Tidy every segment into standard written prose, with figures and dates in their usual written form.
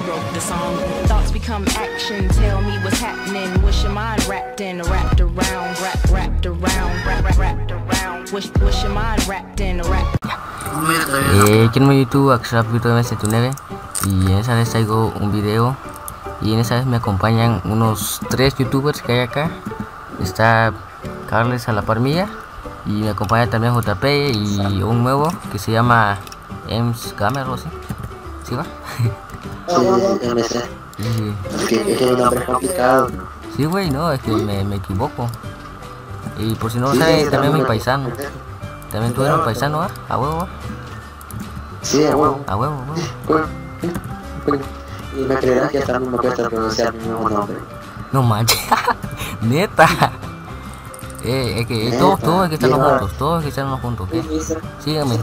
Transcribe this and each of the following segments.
wrote the song. Thoughts become action. Tell me what's happening. What's your mind wrapped in? Wrapped around, wrapped around, wrapped around. What's your mind wrapped in? Quiero YouTube Axrap YouTube MS9 y en esa vez traigo un video y en esa vez me acompañan unos 3 youtubers que hay acá. Está Carles a la par mía y me acompaña también JP y un nuevo que se llama Ems Gamer o así. ¿Sí va? Sí, MC. Es que el nombre es complicado. Sí, güey, no, es que me equivoco. Y por si no lo sabes, también mi paisano. También tú eres un paisano, ¿ah? A huevo, ¿ah? Sí, a huevo. A huevo, a huevo. Y me creerás que hasta a mí me cuesta pronunciar mi mismo nombre. No manches, neta. Es que todos hay que estarnos juntos, todos hay que estarnos juntos, ¿ok? Sígame.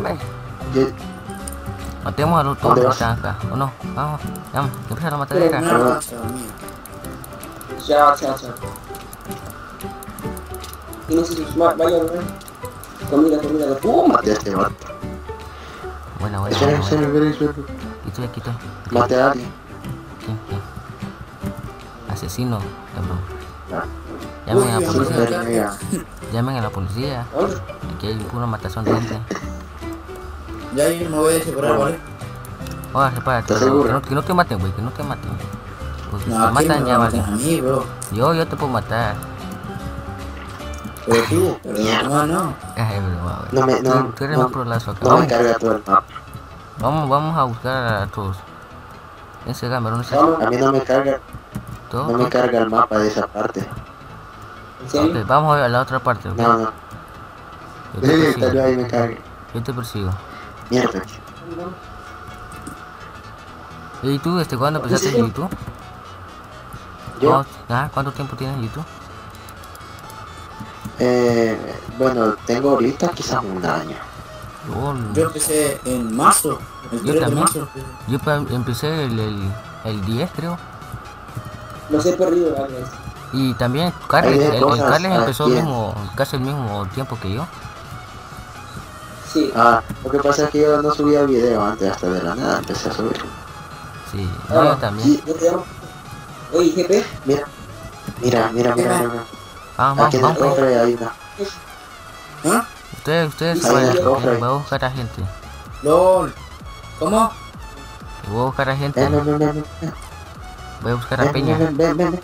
Matemos a los todos que están acá, ¿o no? Vamos, empieza la matadera. Ya. Y no sé si vaya, comida. Mate a este vato. Buena. Quito. Mate a alguien. ¿Quién? Asesino, cabrón. Llamen a la policía. Llamen a la policía. Aquí hay una matazón de gente. Ya yo me voy a separar, ¿vale? Oye, sepárate, que no te maten, güey, que no te maten. Porque si te matan ya vale. A mí, bro. Yo te puedo matar. Pero tú, no. Ay, bro, No, tú eres más prolazo acá. No me carga todo el mapa. Vamos a buscar a todos. Ese gamer, ¿dónde está? A mí no me carga. ¿Todo? No me carga el mapa de esa parte. Ok, vamos a ver a la otra parte, ¿ok? No. Tal vez ahí me cargue. Yo te persigo. Mierda. ¿Y tú, cuándo empezaste en YouTube? ¿Yo? ¿Cuánto tiempo tienes en YouTube? Bueno, tengo ahorita quizás un año. Yo empecé en marzo. Yo también. Yo empecé el 10, creo. Los he perdido, Agnes. Y también Carles, Carles empezó casi el mismo tiempo que yo. Sí. Lo que pasa es que yo no subía video antes, hasta de la nada empecé a subir. Sí, yo también. Oye, GP. Mira. Aquí en el cofre hay una. Ustedes Sí, saben, sí, voy a buscar a gente. LOL. ¿Cómo? Voy a buscar a gente. Ven. Voy a buscar a Peña. Ven.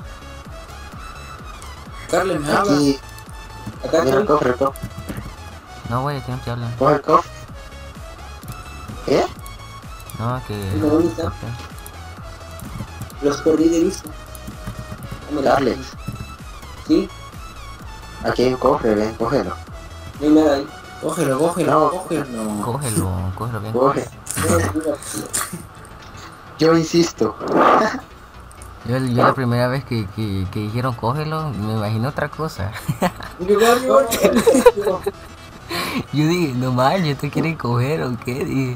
Carles, me habla. Aquí. Acá Mira el cofre. No, güey, que no te hablan. Coge el cofre. ¿Eh? No, que... ¿Dónde está? Los perdí de vista. Carles, ¿Sí? aquí hay un cofre, ven, cógelo. No hay nada ahí. Cógelo. Cógelo bien. Coge. Yo insisto. Yo la primera vez que dijeron cógelo, me imaginé otra cosa. Yo dije, no manches, ¿te quieren coger o qué? Dije,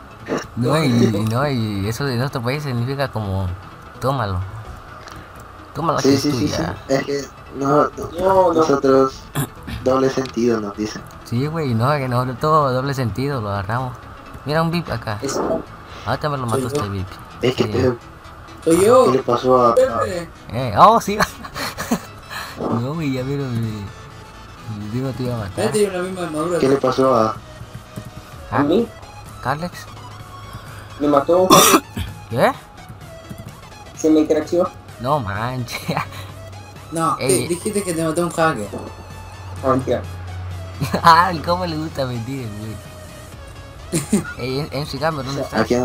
y eso de nuestro país significa como, tómalo que es tuya. Es que nosotros doble sentido nos dicen. Sí, güey, no, que nosotros todo doble sentido lo agarramos. Mira un VIP acá. Ahorita me lo mató este VIP. Es que Sí. Soy yo. ¿Qué le pasó a...? Sí. No, güey, ya vieron. Digo, te iba a matar. Tiene la misma armadura. ¿Qué le pasó a...? ¿A mí? ¿Carlex? Me mató. ¿Qué? Se me cracheó. No manches. No, dijiste que te mató un hacker. Mentira. ¿Cómo le gusta mentir, güey? En Sigame, ¿dónde estás? Aquí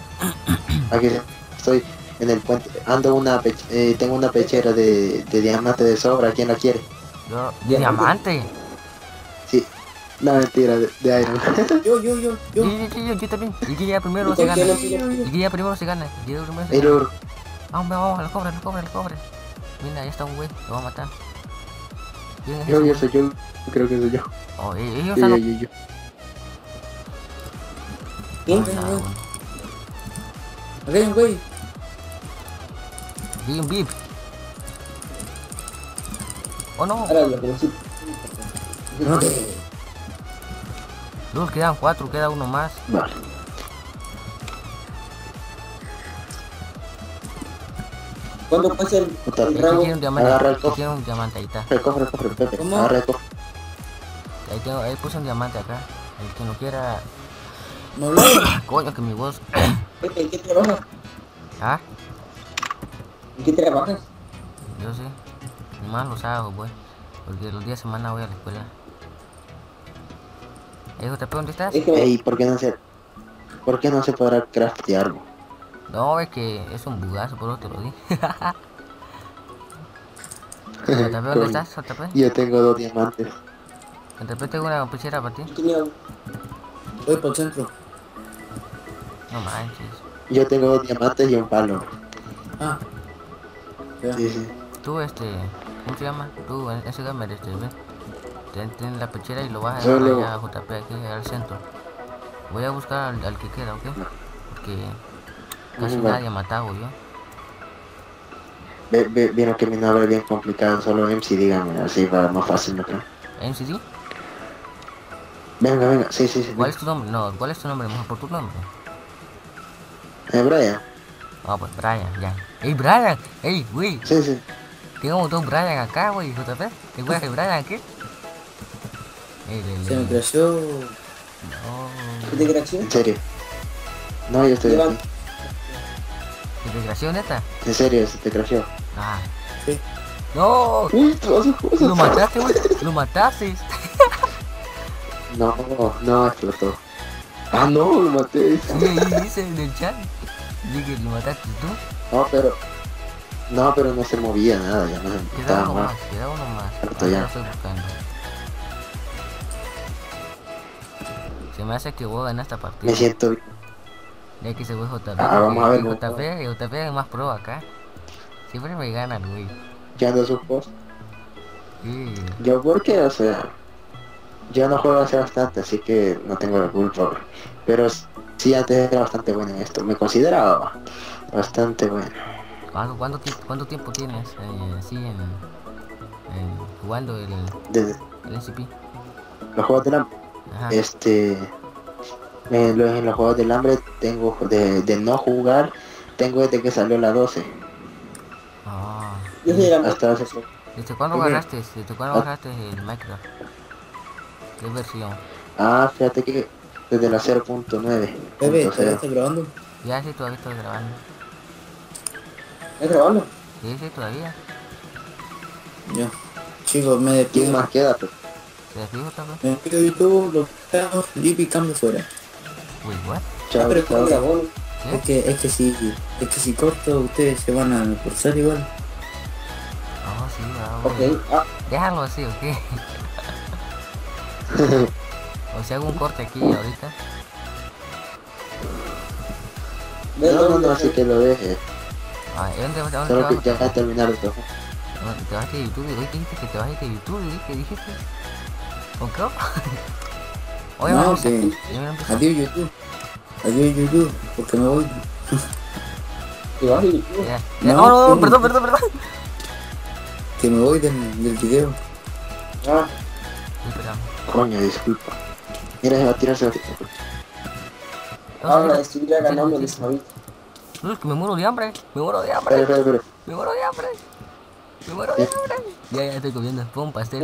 estoy en el puente. Tengo una pechera de diamante de sobra. ¿Quién la quiere? Yo, ¿de diamante? Sí. No, mentira, de iron. Yo también. Y que ya primero se gana. Vamos, al cobre. Mira, ahí está un güey, lo va a matar. Soy yo. Creo que soy yo. Oh, ellos Yo. ¿Quién? Acá hay un güey. Vi un VIP. Oh no. Ahora lo conocí. Dos, quedan 4, queda uno más. Vale. ¿Cuándo pasa el Puta, Aquí rabo? tiene un diamante, Agarra el aquí cofre. tiene un diamante, ahí está. El cofre, Pepe. ¿Cómo? Agarra el cofre. Ahí puse un diamante acá. El que no quiera. ¿No hablas? Coño, que mi voz. Pepe, ¿en qué trabajas? Ah, ¿En qué trabajas? yo sí. Más los sábados, pues. Porque los días de semana voy a la escuela. JP, ¿dónde estás? Es que Ey, ¿por qué no se podrá craftearlo? No, es que es un bugazo, por eso te lo di. JP, ¿dónde Coño. estás? JP. Yo tengo 2 diamantes. JP, tengo una pechera para ti. tenía Voy por el centro. No manches. Yo tengo 2 diamantes y un palo. Ah. Ya. Sí. Tú, ¿cómo se llama? Tú, en ese gamer, ¿ves? Ten la pechera y lo vas a Solo- dejar allá a JP aquí al centro. Voy a buscar al que queda, ¿ok? Porque casi Vale. nadie ha matado yo. Vieron que mi nombre es bien complicado, solo MC, dígame, así va más fácil, ¿no creo? ¿NCD? Venga, sí. ¿Cuál es tu nombre? No, ¿cuál es tu nombre? Mejor por tu nombre. Brian. Ah, pues Brian, ya. ¡Ey, Brian! ¡Ey, güey! Sí. Tengo dos Brian acá, güey, JP. ¿Te acuerdas de Brian aquí? Se me creció. No. de creación. En serio. No, yo estoy Llevan- aquí. ¿Qué desgracia, neta? En serio, se te creció. Ah. Sí. ¡No! Uy, todas sus cosas. ¡Lo mataste, güey! ¡Lo mataste! No, explotó. Ah, no, lo maté. Sí, ahí dice en el chat. Dije, ¿lo mataste tú? No, pero no se movía nada, ya no se Queda estaba uno mal. más, queda uno más. Harto Ahora ya. lo estoy buscando. Se me hace que vos ganas esta partida. Me siento bien. Ya que se ve JP. Ah, vamos a ver, JP es más pro acá. Siempre me ganan, güey. Ya ando sus cosas. Sí. Yo porque, o sea, yo no juego hace bastante, así que no tengo la culpa, güey. Pero sí, antes era bastante bueno en esto. Me consideraba bastante bueno. ¿Cuánto tiempo tienes jugando el Desde NCP? los juegos del hambre. Ajá. En los juegos del hambre tengo de no jugar, tengo desde que salió la 12. Ah. Yo soy la Hasta hace ¿Desde cuándo Ujú. agarraste el Minecraft? ¿Qué versión? fíjate que desde la 0.9. Bebé, punto cero. ¿estás grabando? Ya sí, todavía estoy grabando. ¿Estás grabando? Sí, todavía. Ya. Chicos, me ¿Quién despido. más queda? Pues? ¿Se despido también? Me despido de YouTube, lo dejamos, Lipi cambio fuera. Uy, what? Chao, pero chao. Grabó. ¿Qué? Es que si corto, ustedes se van a forzar igual. No, sí, Ok. Ah, Déjalo así, ¿ok? O sea, hago un corte aquí ahorita. No, así que lo deje. Ah, ¿dónde vas Solo que a ya va a terminar esto. te vas de YouTube? Hoy dijiste que te vas de YouTube, ¿y qué dijiste? ¿Con qué? Oye, No, vamos, que- ya me empezó. Adiós YouTube. Adiós YouTube, porque me voy. te vas a YouTube. Ya. No, No, sí. perdón. Que me voy del video. Ah, Sí, esperamos. Coño, disculpa. Mira, se va a tirarse. ahora estuviera ganando el Ismael. No, es que me muero de hambre. Espera. Me muero de hambre. Ya estoy comiendo. Fue un pastel.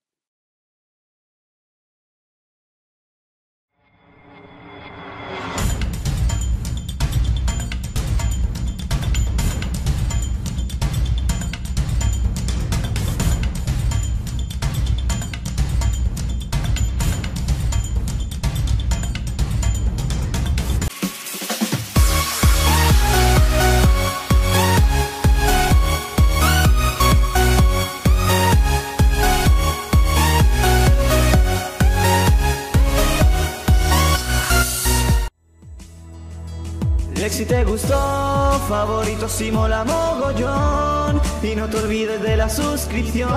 Lex, si te gustó, favorito si mola mogollón. Y no te olvides de la suscripción.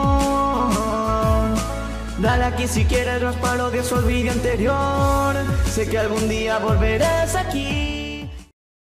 Dale aquí si quieres los parodias o el vídeo anterior. Sé que algún día volverás aquí.